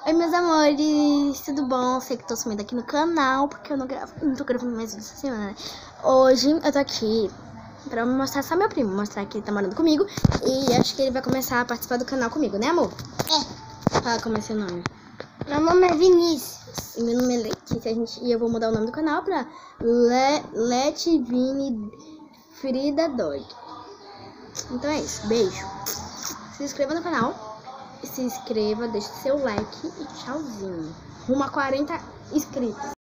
Oi, meus amores, tudo bom? Sei que tô sumindo aqui no canal, porque eu não tô gravando mais vídeos essa semana, né? Hoje eu tô aqui pra mostrar só meu primo, mostrar que ele tá morando comigo. E acho que ele vai começar a participar do canal comigo, né, amor? É. Fala como é seu nome. Meu nome é Vinícius. E meu nome é Letícia, e eu vou mudar o nome do canal pra Letvini Frida Dog. Então é isso, beijo. Se inscreva no canal. Se inscreva, deixe seu like e tchauzinho. Rumo a 40 inscritos.